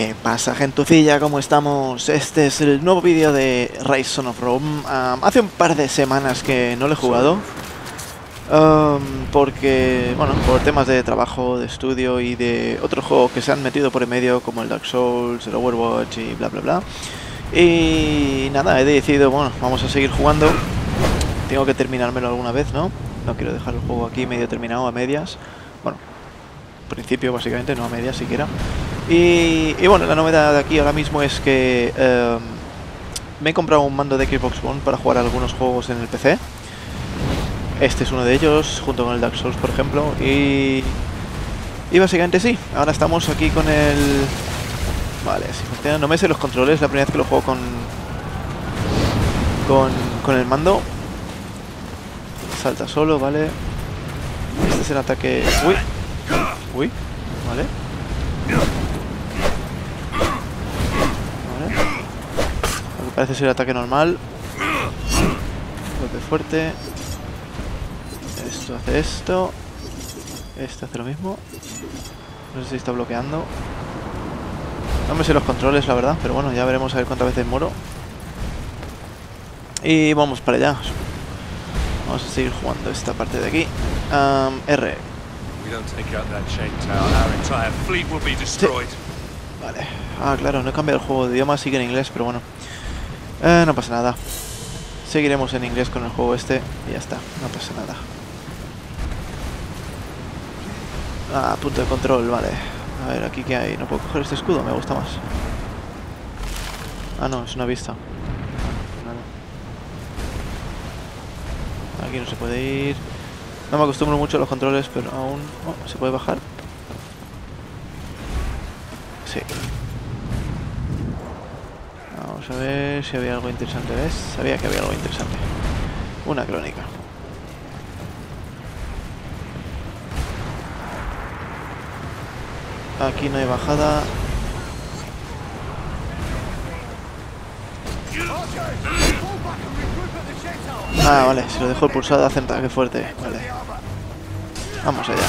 ¿Qué pasa, gentucilla? ¿Cómo estamos? Este es el nuevo vídeo de Rise Son of Rome. Hace un par de semanas que no lo he jugado. Porque, bueno, por temas de trabajo, de estudio y de otros juegos que se han metido por en medio, como el Dark Souls, el Overwatch y bla bla bla. Y nada, he decidido, bueno, vamos a seguir jugando. Tengo que terminármelo alguna vez, ¿no? No quiero dejar el juego aquí medio terminado, a medias. Bueno, al principio básicamente, no a medias siquiera. Y bueno, la novedad de aquí ahora mismo es que me he comprado un mando de Xbox One para jugar a algunos juegos en el PC. Este es uno de ellos, junto con el Dark Souls, por ejemplo. Y básicamente sí, ahora estamos aquí con el... Vale, si funciona. No me sé los controles, la primera vez que lo juego con el mando. Salta solo, vale. Este es el ataque... Uy, uy, vale. Lo que parece ser el ataque normal. Golpe fuerte. Esto hace esto. Este hace lo mismo. No sé si está bloqueando. No me sé los controles, la verdad, pero bueno, ya veremos a ver cuántas veces muero. Y vamos para allá. Vamos a seguir jugando esta parte de aquí. R. Sí. Vale. Claro, no he cambiado el juego de idioma, sigue en inglés, pero bueno. No pasa nada. Seguiremos en inglés con el juego este y ya está, no pasa nada. Punto de control, vale. A ver, aquí qué hay. No puedo coger este escudo, me gusta más. No, es una vista. Vale. Aquí no se puede ir. No me acostumbro mucho a los controles, pero aún... Oh, ¿se puede bajar? Sí. Vamos a ver si había algo interesante, ¿ves? Sabía que había algo interesante. Una crónica. Aquí no hay bajada. Vale, si lo dejo pulsado hace un ataque fuerte. Vale. Vamos allá.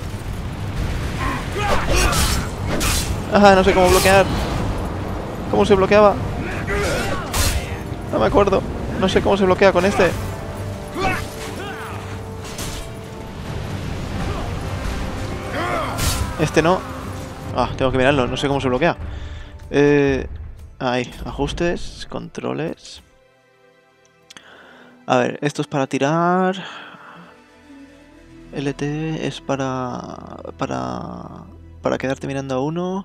No sé cómo bloquear. ¿Cómo se bloqueaba? No me acuerdo. No sé cómo se bloquea con este. Este no. Tengo que mirarlo. No sé cómo se bloquea. Ahí. Ajustes. Controles. A ver. Esto es para tirar. LT es para quedarte mirando a uno.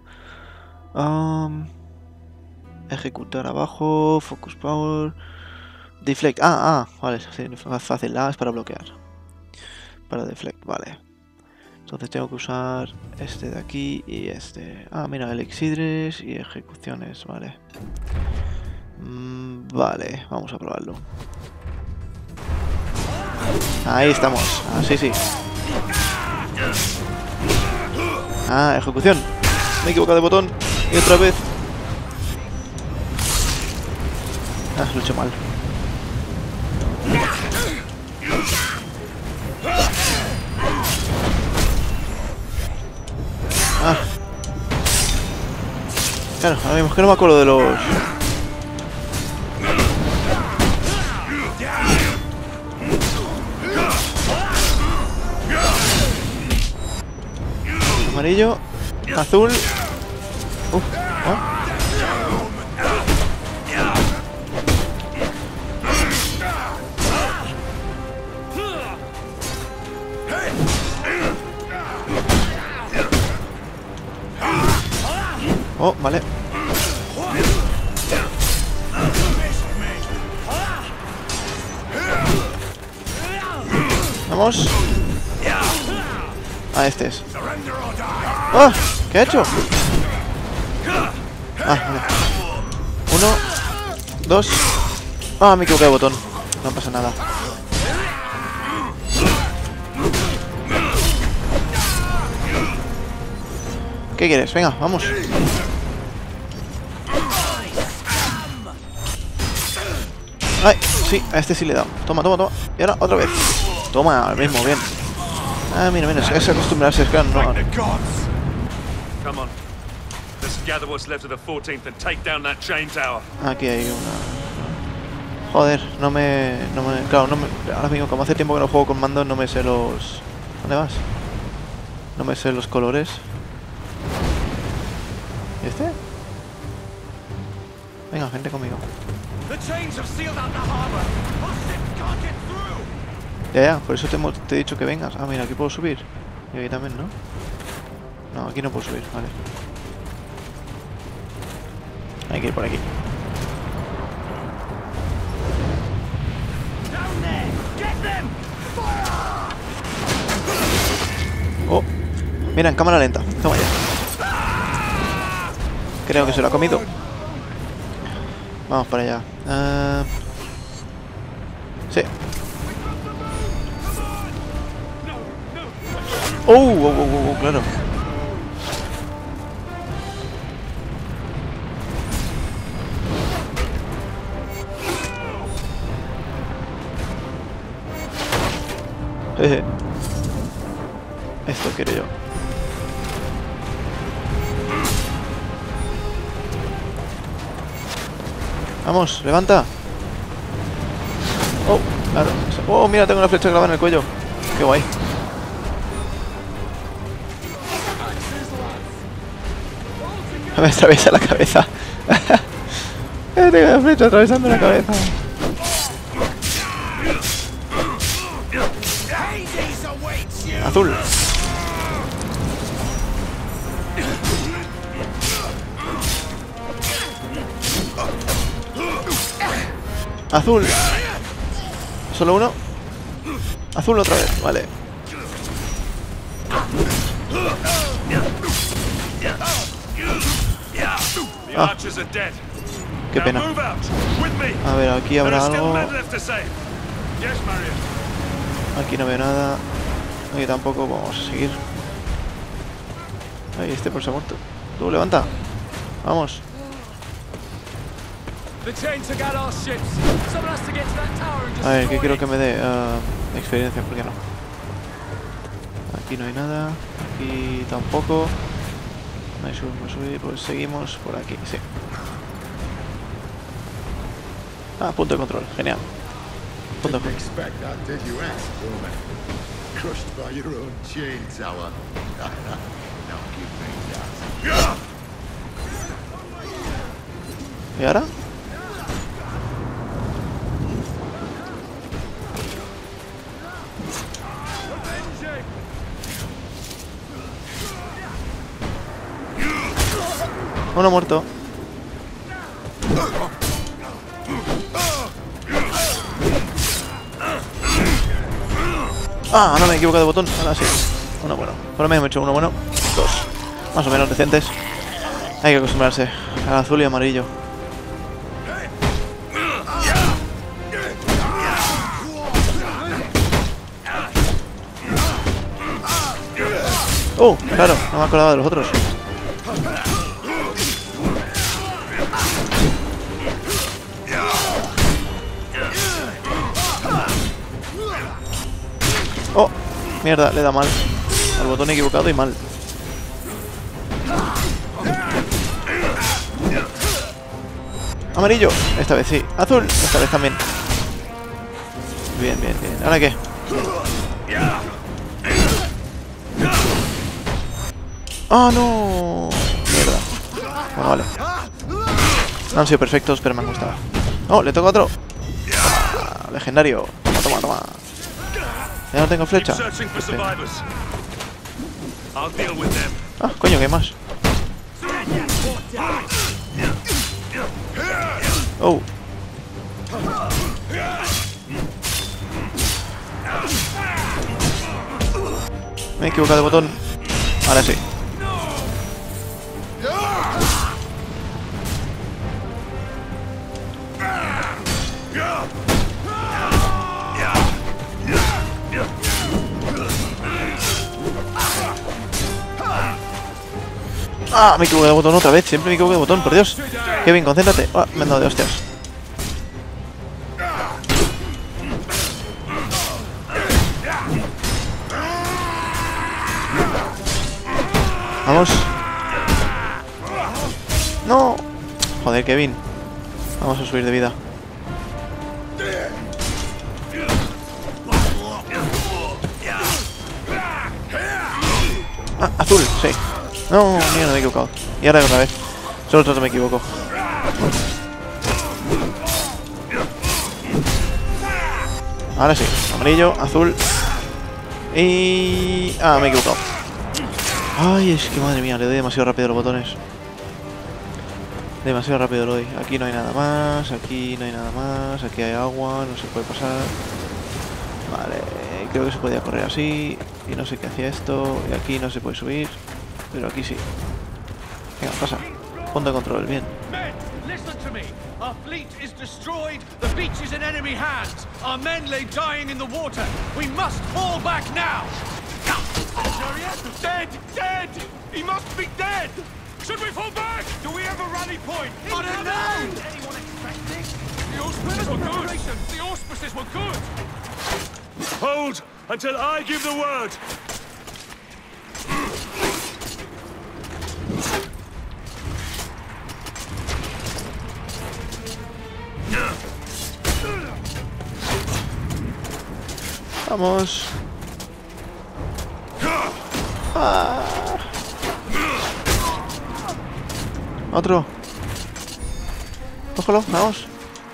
Ejecutar abajo. Focus power. Deflect. Vale. Sí, fácil. A es para bloquear. Para deflect. Vale. Entonces tengo que usar este de aquí y este. Mira, elixidres y ejecuciones. Vale. Vale. Vamos a probarlo. Ahí estamos. Sí. Ejecución. Me he equivocado de botón. Y otra vez. Lo he hecho mal. Claro, ahora mismo es que no me acuerdo de los... Amarillo, azul... vale. Vamos. Este es. ¿Qué ha hecho? Vale. 1, 2. Me equivoqué de botón. No pasa nada. ¿Qué quieres? Venga, vamos. Sí, a este sí le he dado. Toma. Y ahora otra vez. Toma, al mismo, bien. Mira, es acostumbrarse, es que no. Aquí hay una... Joder, claro, ahora mismo, como hace tiempo que no juego con mando, no me sé los... ¿Dónde vas? No me sé los colores. ¿Y este? Venga, gente conmigo. Ya, por eso te he dicho que vengas. Ah, mira, aquí puedo subir. Y aquí también, ¿no? No, aquí no puedo subir, vale. Hay que ir por aquí. Oh, mira, en cámara lenta. Toma ya. Creo que se lo ha comido. Vamos para allá. Sí. Claro. Jeje. Esto quiero yo. Vamos, levanta. Oh, claro. Oh, mira, tengo una flecha clavada en el cuello. Qué guay. Me atraviesa la cabeza. Tengo una flecha atravesando la cabeza. Azul. Azul. ¿Solo uno? Azul otra vez, vale. Ah, qué pena. A ver, aquí habrá algo. Aquí no veo nada. Aquí tampoco, vamos a seguir. Ahí, este por se ha muerto. Tú, levanta. Vamos. A ver, ¿qué quiero que me dé? Experiencia, ¿por qué no? Aquí no hay nada. Aquí tampoco. No hay subir, pues seguimos por aquí, sí. Ah, punto de control, genial. Punto de control. ¿Y ahora? Uno muerto. Ah, no me he equivocado de botón. Ahora sí. Uno bueno. Por lo menos me he hecho uno bueno. Dos. Más o menos decentes. Hay que acostumbrarse al azul y amarillo. Claro, no me acordaba de los otros. Oh, mierda, le da mal. Al botón equivocado y mal. Amarillo, esta vez sí. Azul, esta vez también. Bien, bien, bien. ¿Ahora qué? ¡Ah, no! Mierda. Bueno, vale. No han sido perfectos, pero me han gustado. ¡Oh, le toca otro! Ah, legendario. Toma, toma, toma. Ya no tengo flecha. Ah, coño, ¿qué hay más? Oh. Me he equivocado de botón. Ahora sí. Ah, me he equivocado de botón otra vez. Siempre me equivoco de botón, por Dios. Kevin, concéntrate. Ah, me han dado de hostias. Vamos. ¡No! Joder, Kevin. Vamos a subir de vida. Ah, azul, sí. No, mira, me he equivocado. Y ahora otra vez. Solo tanto me equivoco. Ahora sí. Amarillo, azul. Y... ah, me he equivocado. Ay, es que madre mía, le doy demasiado rápido a los botones. Demasiado rápido lo doy. Aquí no hay nada más, aquí no hay nada más, aquí hay agua, no se puede pasar. Vale, creo que se podía correr así. Y no sé qué hacía esto. Y aquí no se puede subir. Pero aquí sí. Venga, pasa. Punto de control, bien. Listen to me. Our fleet is destroyed. The beach is in enemy hands. Our men lay dying in the water. We must fall back now. Dead! Dead! He must be dead! Should we fall back? Do we have a rally point? I don't know! Anyone expecting? The auspices were good! The auspices were good! Hold until I give the word! Vamos. Ah. Otro. Cógelo, vamos.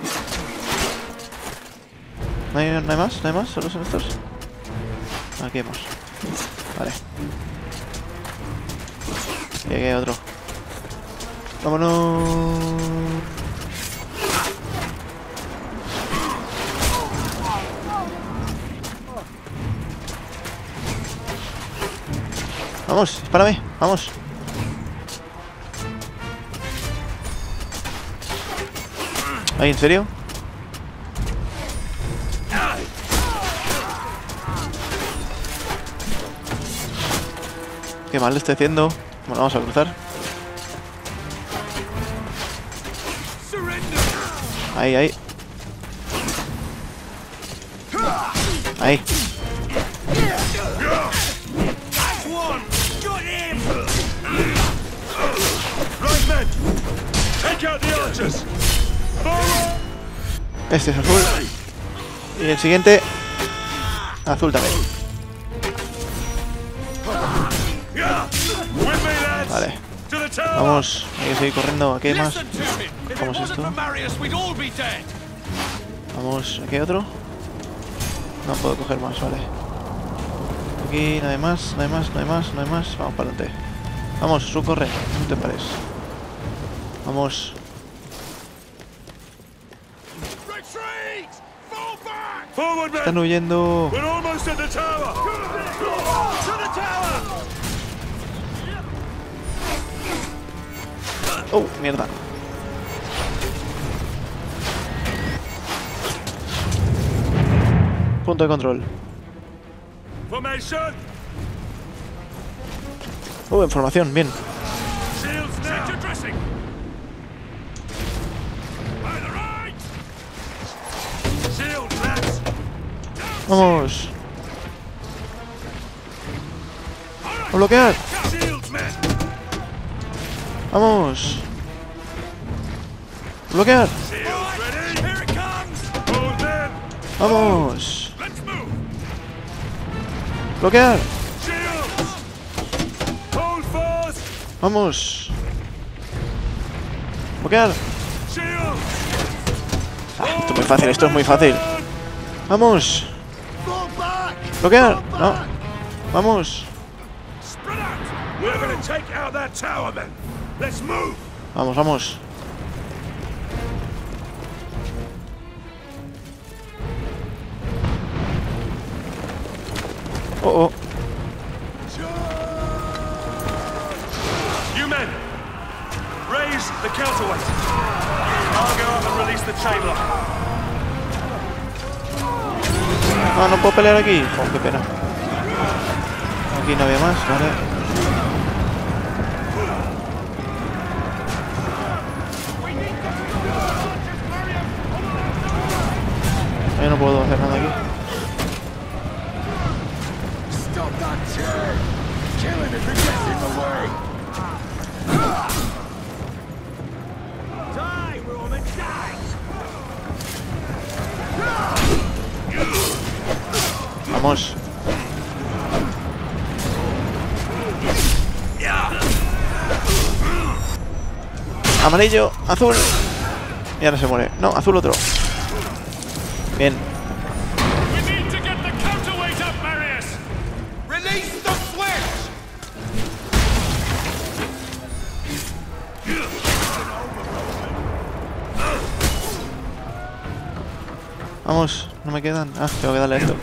¿No hay más? ¿No hay más? ¿Solo son estos? Aquí hemos. Vale. Y aquí hay otro. Vámonos. Vamos, dispárame, vamos. ¿Ay, en serio? Qué mal le estoy haciendo. Bueno, vamos a cruzar. Ahí, ahí. Ahí. Este es azul. Y el siguiente azul también. Vale. Vamos, hay que seguir corriendo. Aquí hay más. ¿Cómo es esto? Vamos, aquí hay otro. No puedo coger más, vale. Aquí no hay más, no hay más, no hay más, no hay más. Vamos para adelante. Vamos, Su, corre, no te pares. Vamos. Están huyendo. Oh, mierda. Punto de control. Información, bien. Vamos. A bloquear. Vamos. Bloquear. Vamos. Bloquear. Vamos. Bloquear. Ah, esto es muy fácil, esto es muy fácil. Vamos. Bloquear. No. Vamos. Vamos, vamos. Oh, oh. You men, raise the counterweight. I'll go up and release the chain lock. Ah, no puedo pelear aquí. Oh, qué pena. Aquí no había más, vale. Yo no puedo hacer nada aquí. Vamos. Amarillo, azul. Y ahora se muere. No, azul otro. Bien. We need to get the counterweight up, Marius. Release the switch. Vamos, no me quedan. Ah, tengo que darle a esto.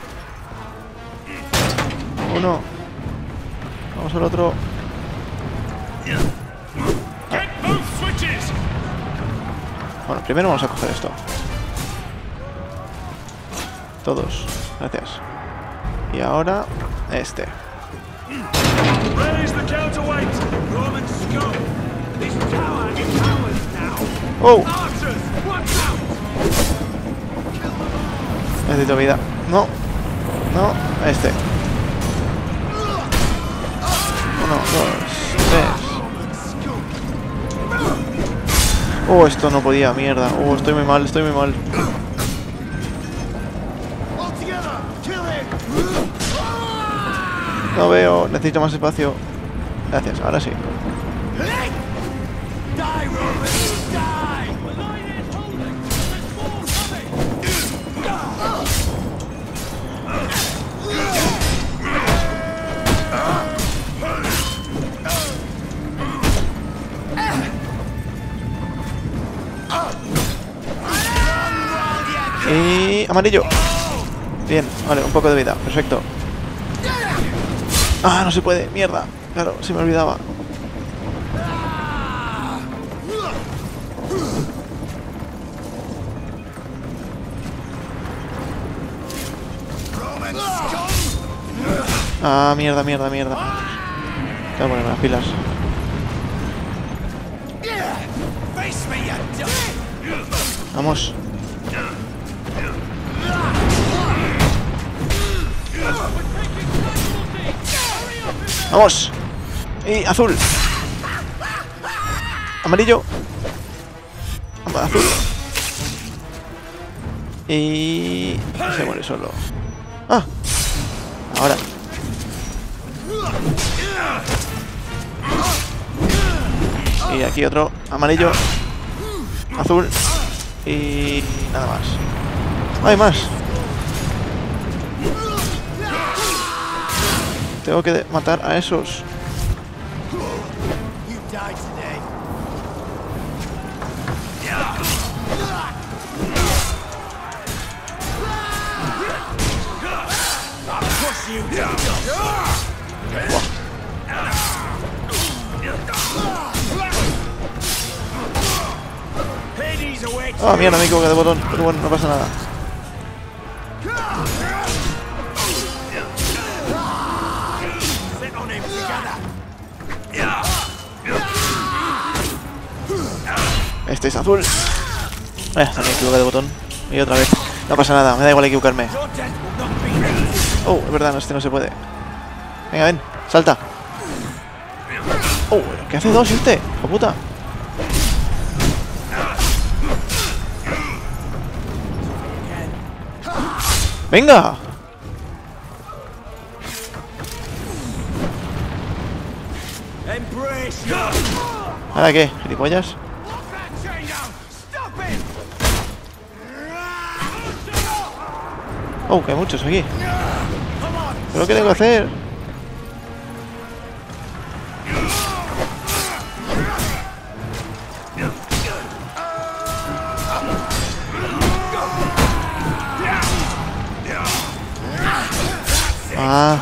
Uno. Vamos al otro. Get both switches. Bueno, primero vamos a coger esto. Todos. Gracias. Y ahora, este. Raise the counterweight. Roman scum. This tower is ours now. ¡Oh! Archers, watch out. Necesito vida. No. No. Este. 1, 2, 3. Oh, esto no podía, mierda. Oh, estoy muy mal, estoy muy mal. No veo, necesito más espacio. Gracias, ahora sí. Y amarillo. Bien, vale, un poco de vida, perfecto. Ah, no se puede, mierda. Claro, se me olvidaba. Ah, mierda, mierda, mierda. Tengo que ponerme las pilas. Vamos. Vamos. Y azul. Amarillo. Azul. Y se muere solo. Ah. Ahora. Y aquí otro amarillo. Azul. Y nada más. Hay más. Tengo que matar a esos. Oh, mierda, me equivoqué de botón. Pero bueno, no pasa nada. Este es azul. También me equivoqué de botón. Y otra vez. No pasa nada, me da igual equivocarme. Oh, es verdad, este no se puede. Venga, ven, salta. Oh, ¿qué hace dos este? ¡Hijo puta! ¡Venga! ¿Ahora qué? ¿Gilipollas? Oh, que hay muchos aquí. ¿Pero qué tengo que hacer? Ah.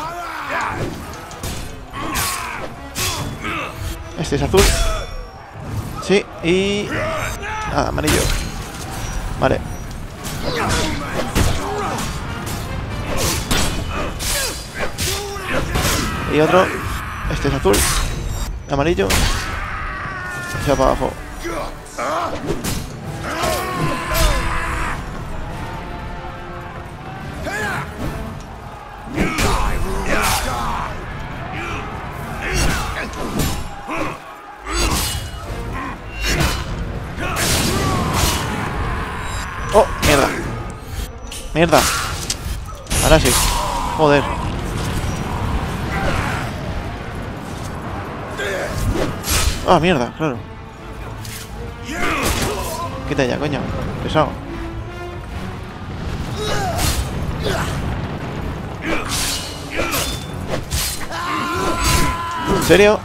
Este es azul. Sí, y... nada, amarillo. Vale. Y otro. Este es azul. Amarillo. Se va para abajo. Oh, mierda. Mierda. Ahora sí. Joder. Ah, mierda, claro. Quita ya, coño. Pesado. ¿En serio?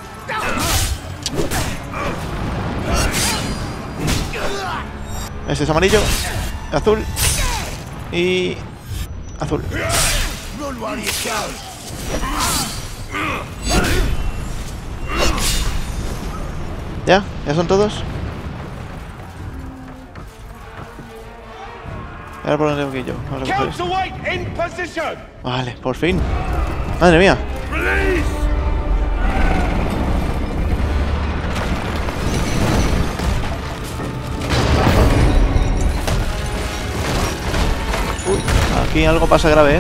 Ese es amarillo, azul y azul. ¿Ya? ¿Ya son todos? Ahora por dónde tengo que ir yo. Vamos a coger esto. Vale, por fin. Madre mía. Uy, aquí algo pasa grave, ¿eh?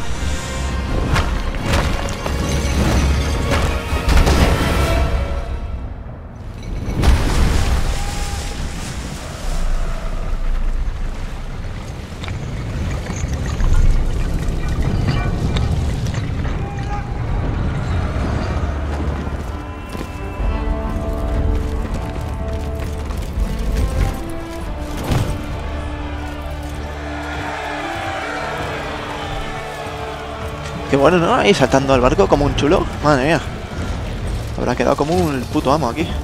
Qué bueno, ¿no? Ahí saltando al barco como un chulo. Madre mía. Habrá quedado como un puto amo aquí.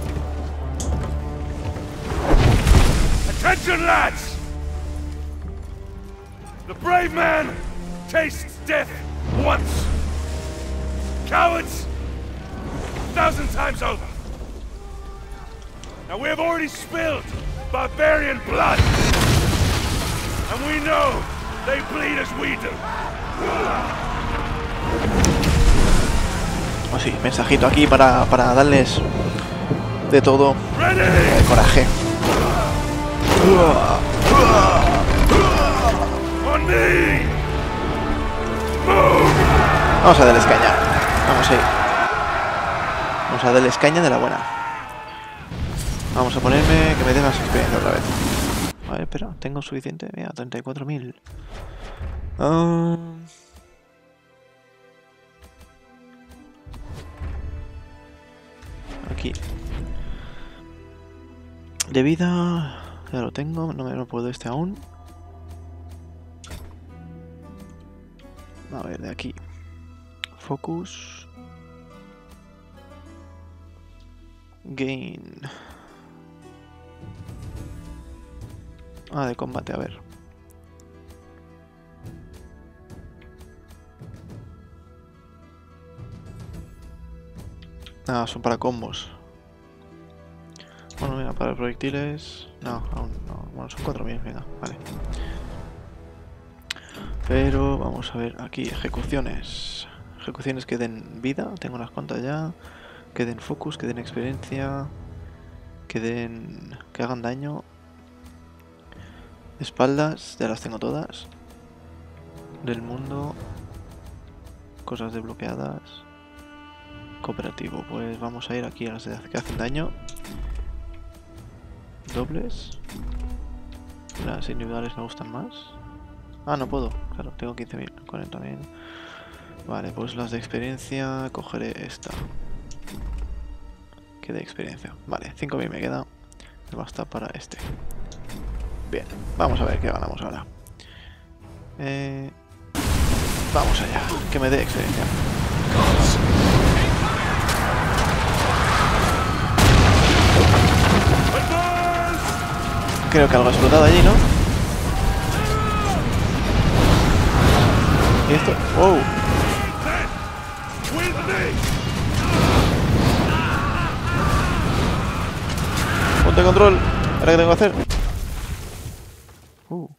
Attention, lads! The brave man tastes death once. Cowards, 1,000 times over. Now we have already spilled barbarian blood, and we know they bleed as we do. Oh, sí, mensajito aquí para darles de todo el coraje. Vamos a darles caña. Vamos a ir. Vamos a darles caña de la buena. Vamos a ponerme que me dé más experiencia otra vez. A ver, espera, tengo suficiente. Mira, 34.000. Aquí. De vida... Ya lo tengo, no me lo puedo este aún. A ver, de aquí. Focus. Gain. Ah, de combate, a ver. Ah, son para combos. Bueno, mira, para proyectiles... No, aún no. Bueno, son 4.000, venga, vale. Pero vamos a ver aquí, ejecuciones. Ejecuciones que den vida, tengo unas cuantas ya. Que den focus, que den experiencia. Que den... que hagan daño. Espaldas, ya las tengo todas. Del mundo. Cosas desbloqueadas. Cooperativo, pues vamos a ir aquí a las que hacen daño. Dobles. Las individuales me gustan más. Ah, no puedo, claro, tengo 15.000, 40.000. Vale, pues las de experiencia, cogeré esta. Que de experiencia. Vale, 5.000 me queda. Me basta para este. Bien, vamos a ver qué ganamos ahora. Vamos allá, que me dé experiencia. Creo que algo ha explotado allí, ¿no? ¿Y esto? ¡Wow! Ponte control. ¿Ahora qué tengo que hacer?